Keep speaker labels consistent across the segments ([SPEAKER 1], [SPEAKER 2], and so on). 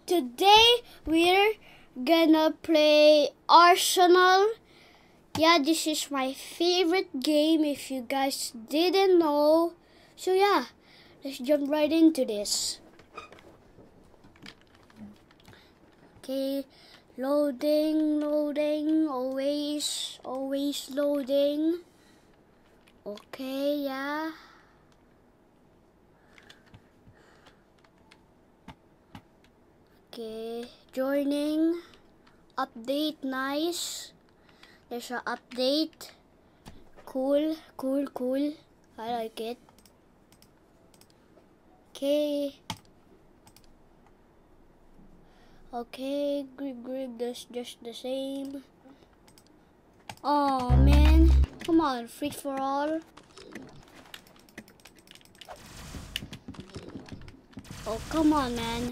[SPEAKER 1] Today we're gonna play Arsenal. Yeah, this is my favorite game if you guys didn't know. So yeah, let's jump right into this. Okay, loading, always loading. Okay, yeah. Okay, joining, update, nice. There's an update. Cool. I like it. Okay, grip, that's just the same. Oh man, come on, free for all. Oh come on, man.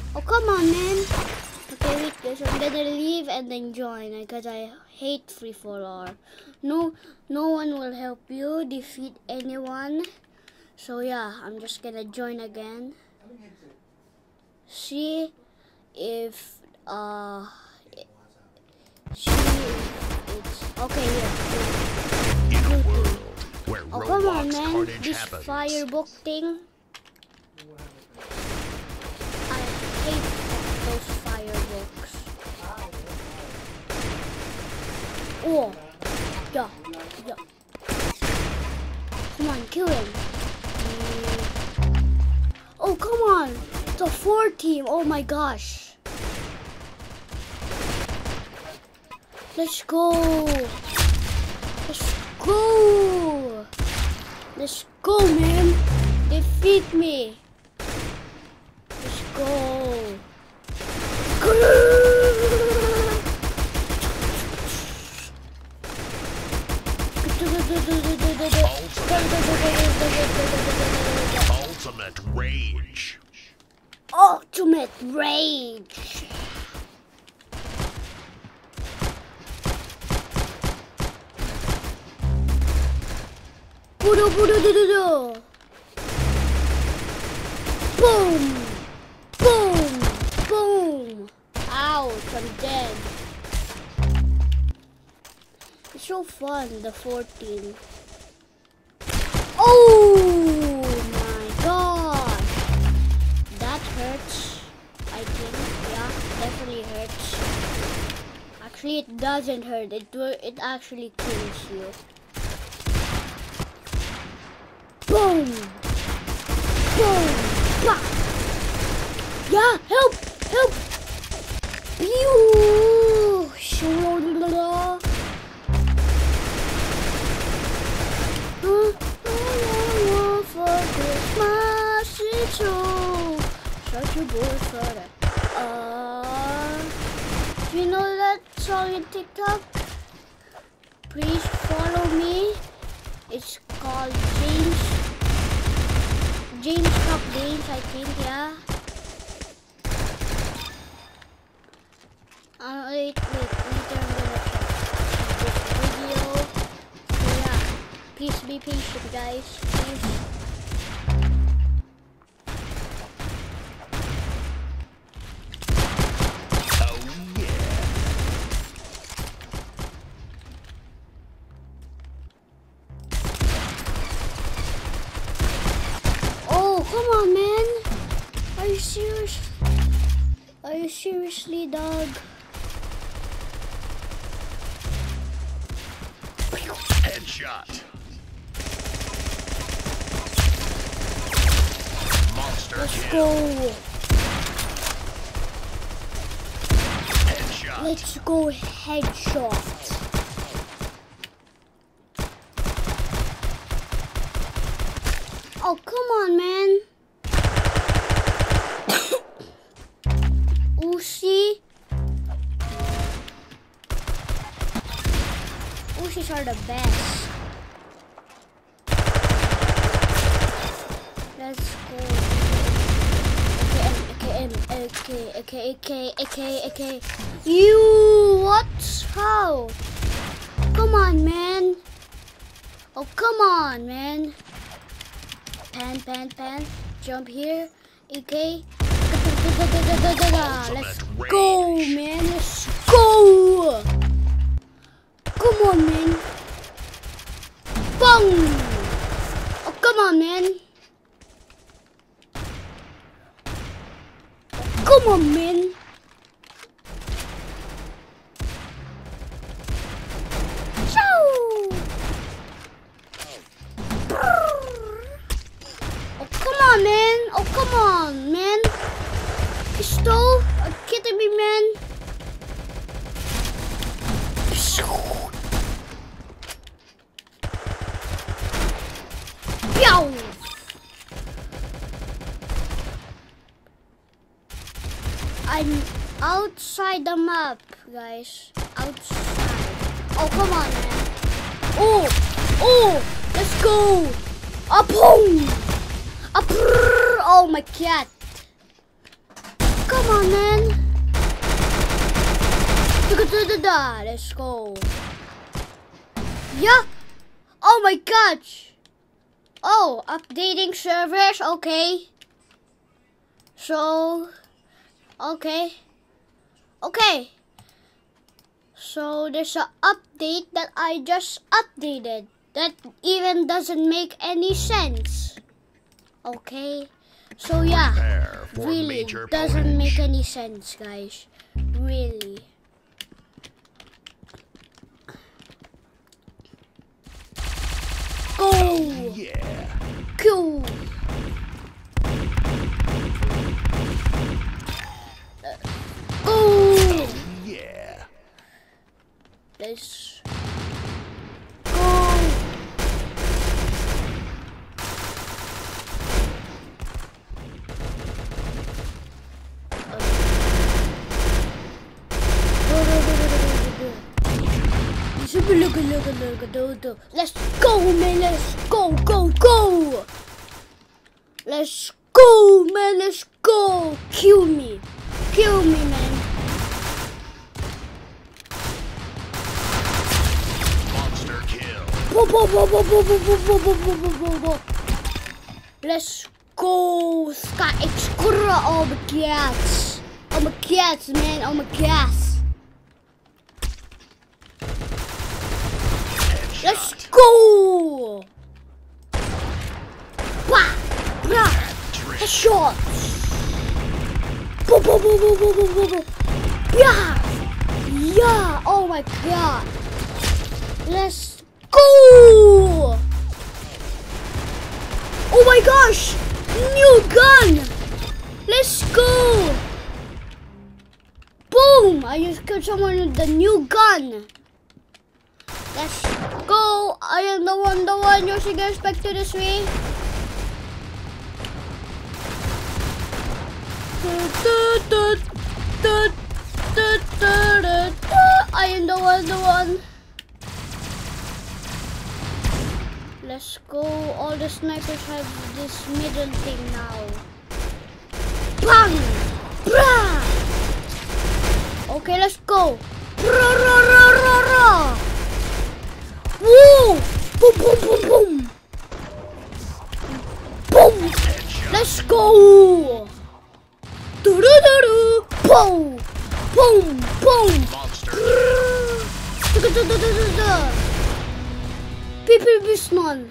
[SPEAKER 1] Okay, wait, guys, I'm gonna leave and then join because I hate free for all. No one will help you defeat anyone. So yeah, I'm just gonna join again. See if it's okay. Yeah.
[SPEAKER 2] In a world where
[SPEAKER 1] Oh come on,
[SPEAKER 2] Roblox
[SPEAKER 1] man!
[SPEAKER 2] carnage
[SPEAKER 1] This
[SPEAKER 2] happens.
[SPEAKER 1] firebook thing. I hate those firebooks. Oh, yeah. Come on, kill him. Oh, come on. It's a 4 team. Oh my gosh. Let's go. Let's go, man. Defeat me. Let's go.
[SPEAKER 2] Ultimate rage.
[SPEAKER 1] Ultimate rage. Boom. Ouch, I'm dead. It's so fun, the 14. Oh my gosh. That hurts, I think. Yeah, definitely hurts. Actually, it doesn't hurt. It actually kills you. Boom! Bah! Yeah, help! Pew! For Christmas, it's all such a good photo. Do you know that song in TikTok? Please follow me. It's called James Cup Games, I think, yeah. Wait, later I'm gonna check this video. So yeah, please be patient, guys, please.
[SPEAKER 2] Oh yeah.
[SPEAKER 1] Oh, come on, man. Are you serious? Are you seriously, dog?
[SPEAKER 2] Headshot. Monster
[SPEAKER 1] Let's
[SPEAKER 2] kill.
[SPEAKER 1] go.
[SPEAKER 2] Headshot.
[SPEAKER 1] Let's go headshot. Oh, come on, man. Uzi. Uzis are the best. Let's go. Okay. You, what? How? Come on, man. Oh, come on, man. Pan. Jump here. AK. Let's go, man. Let's go. Come on, man. Bong. Oh, come on, man. Come on, man. Oh, come on, man. Oh, come on, man. Pistol? Are you kidding me, man? Pew! I'm outside the map, guys. Outside. Oh, come on, man. Oh! Oh! Let's go! Up home! Up! Oh my god! Come on, man! Let's go! Yeah! Oh my gosh! Oh, updating servers. Okay. So, okay. Okay. So there's an update that I just updated that even doesn't make any sense. Okay. So yeah,
[SPEAKER 2] Prepare for
[SPEAKER 1] really
[SPEAKER 2] major
[SPEAKER 1] doesn't make
[SPEAKER 2] pillage.
[SPEAKER 1] any sense, guys. Really. Go!
[SPEAKER 2] Yeah.
[SPEAKER 1] Go! Go!
[SPEAKER 2] Yeah.
[SPEAKER 1] Let's go! Let's go, man! Let's go, go, go! Let's go, man! Let's go! Kill me! Kill me, man!
[SPEAKER 2] Monster kill.
[SPEAKER 1] Let's go! Sky Explorer! Oh my gosh! Oh my gosh, man! Oh my gosh! Let's
[SPEAKER 2] Headshot.
[SPEAKER 1] go! Wah! Rah!
[SPEAKER 2] Trick.
[SPEAKER 1] Headshots! Yeah! Yeah! Oh my god! Let's go! Oh my gosh! New gun! Let's go! Boom! I just killed someone with the new gun. Let's go! I am the one using a spectre this way. I am the one. Let's go. All the snipers have this middle thing now. Bang! Brah! Okay, let's go. Woo! Boom, boom, boom, boom. Boom!
[SPEAKER 2] Headshot.
[SPEAKER 1] Let's go! Do-do-do-do! Boom! Boom! Boom!
[SPEAKER 2] Monster.
[SPEAKER 1] PPB Snon.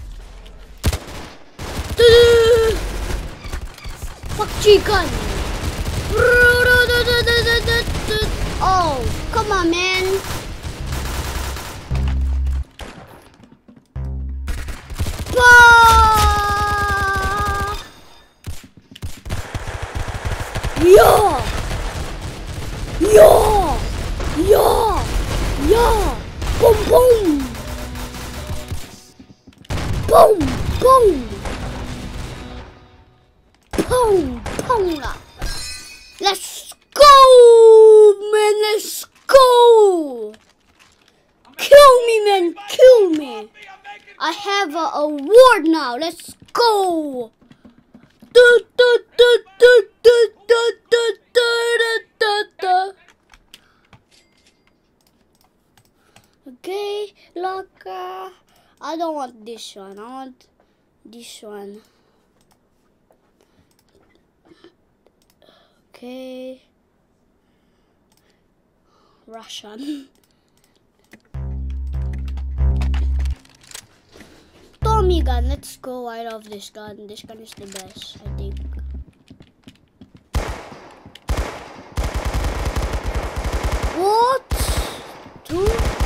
[SPEAKER 1] Fuck chicken. Oh, come on, man. Yeah! Yeah! Yeah! Yeah! Boom! Boom! Boom! Boom! Boom! Boom! Let's go, man! Let's go! Kill me, man! Kill me! I have an award now. Let's go! Okay, locker. I don't want this one. I want this one. Okay. Russian. Tommy gun. Let's go. I love this gun. This gun is the best, I think. What? Two?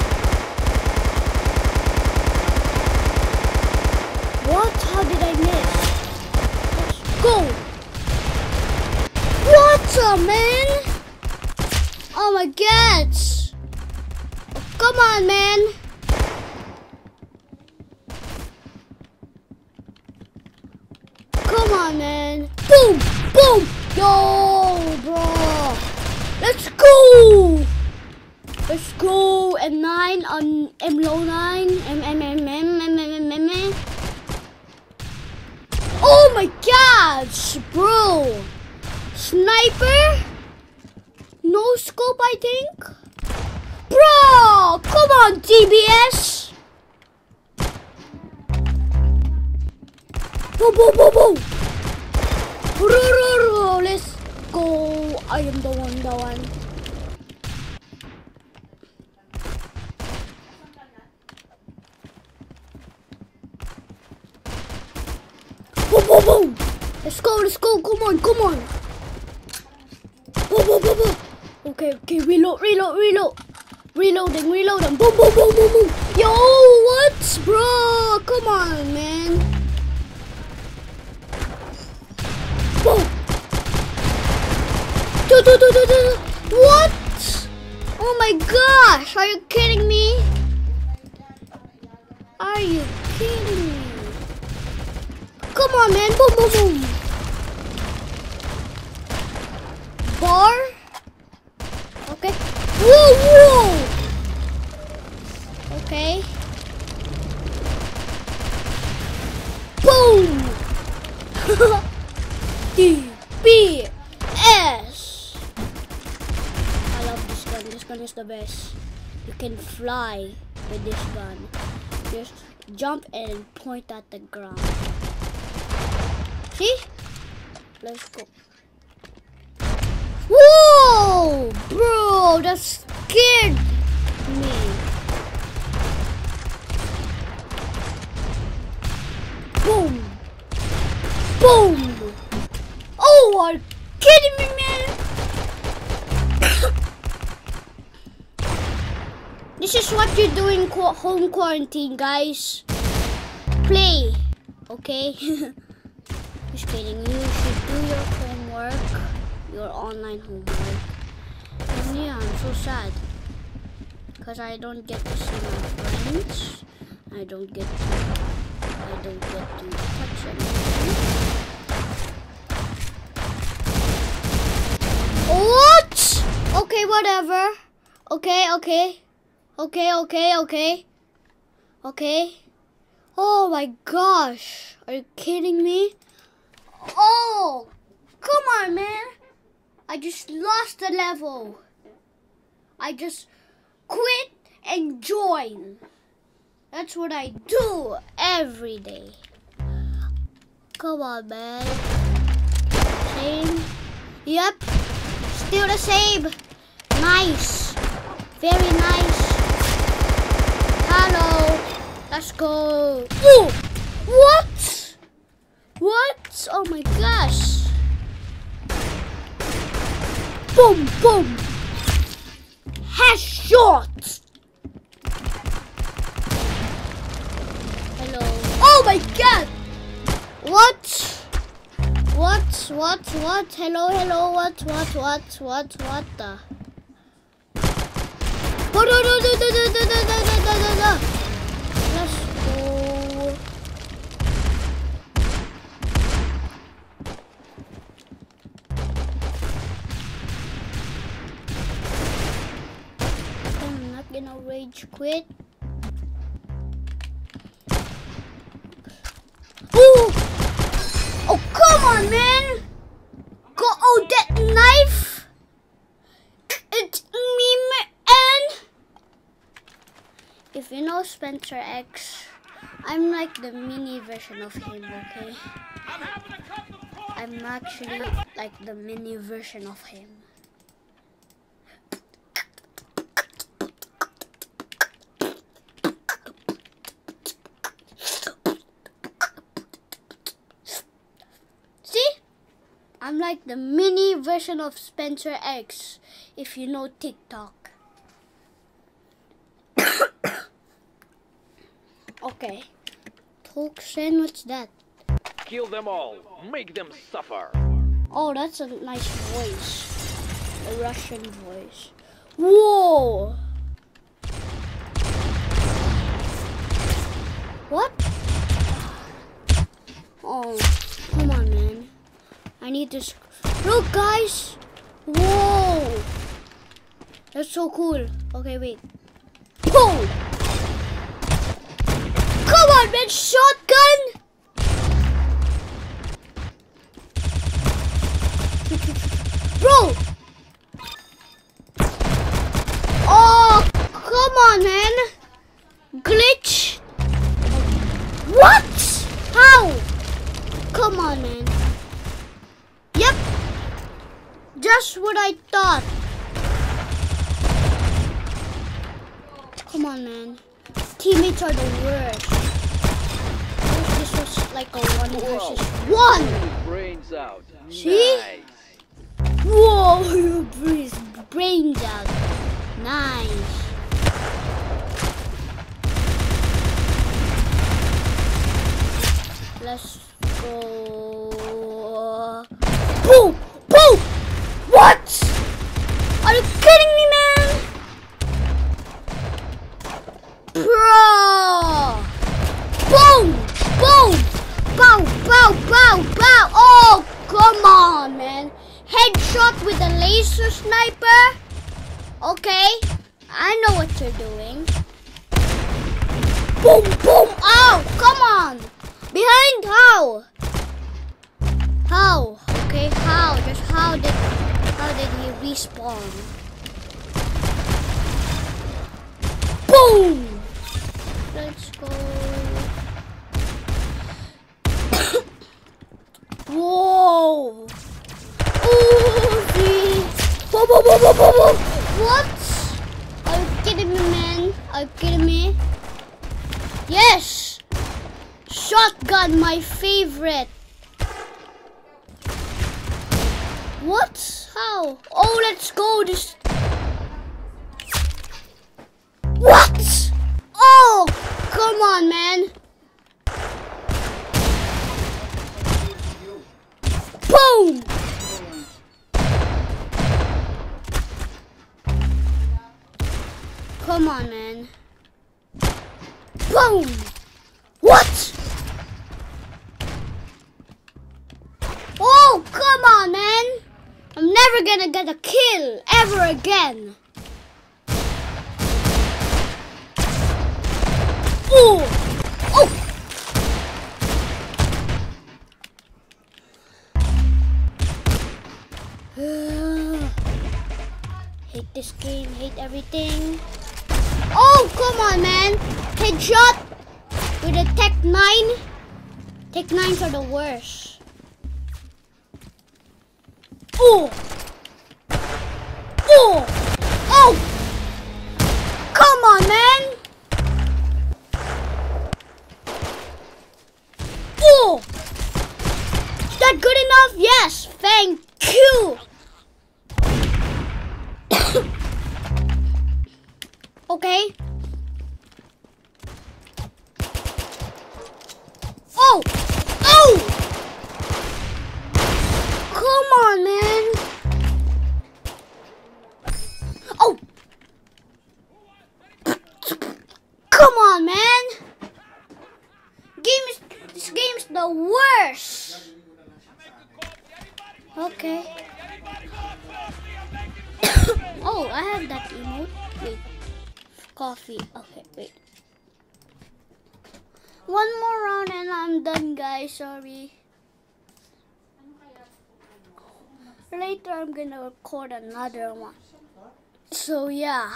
[SPEAKER 1] What? How did I miss? Let's go. What, man? Oh my god. Oh, come on, man. Come on, man. Boom! Boom! Yo, bro. Let's go! Let's go. M9 on M9. Oh my gosh, bro. Sniper? No scope, I think. Bro, come on, DBS. Boom, boom, boom, boom. Let's go. I am the one. Boom, boom, boom. Let's go. Come on. Boom. Okay, reload. Reloading. Boom. Yo, what, bro? Come on, man. Boom. What? Oh my gosh, are you kidding me? Are you kidding me? Come on, man. Boom. Bar. Okay. Whoa. Okay. Boom. DBS. I love this gun. This gun is the best. You can fly with this gun. Just jump and point at the ground. See? Let's go. Whoa! Bro, that scared me. Boom! Oh, are you kidding me, man? This is what you do in home quarantine, guys. Play, okay? Just kidding. You should do your homework, your online homework. And yeah, I'm so sad because I don't get to see my friends. I don't get to touch anything. What? Okay, whatever. Okay. Oh my gosh. Are you kidding me? Oh, come on, man. I just lost the level. I just quit and join. That's what I do every day. Come on, man. Same. Yep. Still the same. Nice. Very nice. Hello. Let's go. Ooh. What? Oh my gosh. Boom. Headshot. Hello. Oh my god. What? Hello. What the? Let's go. I'm not gonna rage quit. Oh, come on, man! Go, oh, that knife! It's me, man! If you know Spencer X, I'm like the mini version of him, okay? I'm actually like the mini version of him. See? I'm like the mini version of Spencer X, if you know TikTok. Okay. Toxin, what's that?
[SPEAKER 3] Kill them all. Make them suffer.
[SPEAKER 1] Oh, that's a nice voice. A Russian voice. Whoa! What? Oh, come on, man. I need this. Look, guys! Whoa! That's so cool. Okay, wait. Boom! Come on, man! Shotgun! Bro! Oh, come on, man! Glitch! What? How? Come on, man. Yep. Just what I thought. Come on, man. Teammates are the worst. This was like a 1 versus 1.
[SPEAKER 3] Brains out.
[SPEAKER 1] See?
[SPEAKER 3] Nice.
[SPEAKER 1] Whoa, you breeze brains out. Nice. Let's go. Boom! Boom! What? Are you kidding me, man? Bro! Boom! Boom! Bow! Bow! Bow! Bow! Oh, come on, man. Headshot with a laser sniper? Okay, I know what you're doing. Boom, boom, ow, come on. Behind, how? How? Okay, how? Just how did he respawn? Boom! Let's go. Whoa! Uzi! Whoa, whoa, whoa, whoa, whoa, whoa! What? Are you kidding me, man? Are you kidding me? Yes! Shotgun, my favorite. What? How? Oh, let's go. This. What? Oh, come on, man. Boom! Come on, man. Boom! What? Oh, come on, man. I'm never gonna get a kill ever again. Oh! Oh! Hate this game, hate everything. Oh, come on, man. Headshot with a Tech 9. Tech 9s are the worst. Oh! Oh! Oh! Come on, man. Oh! Is that good enough? Yes, thank you. Okay. Oh! Oh! Come on, man. Oh! Come on, man. This game's the worst. Okay. Oh, I have that emote. Wait. Coffee. Okay, wait. One more round and I'm done, guys. Sorry. Later, I'm gonna record another one. So, yeah.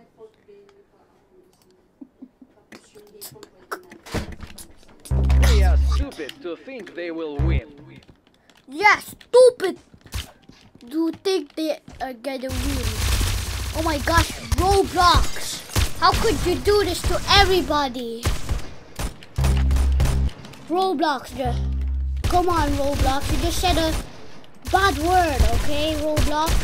[SPEAKER 3] Hey, just stupid to think they will win.
[SPEAKER 1] Yeah, stupid. Do you think they are gonna win? Oh my gosh, Roblox. How could you do this to everybody? Roblox, come on, Roblox. You just said a bad word, okay, Roblox?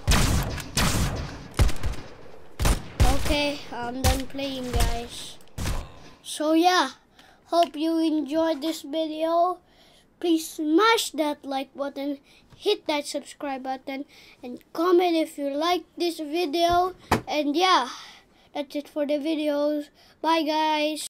[SPEAKER 1] Okay, I'm done playing, guys. So yeah, hope you enjoyed this video. Please smash that like button, hit that subscribe button, and comment if you like this video. And yeah, that's it for the videos. Bye, guys.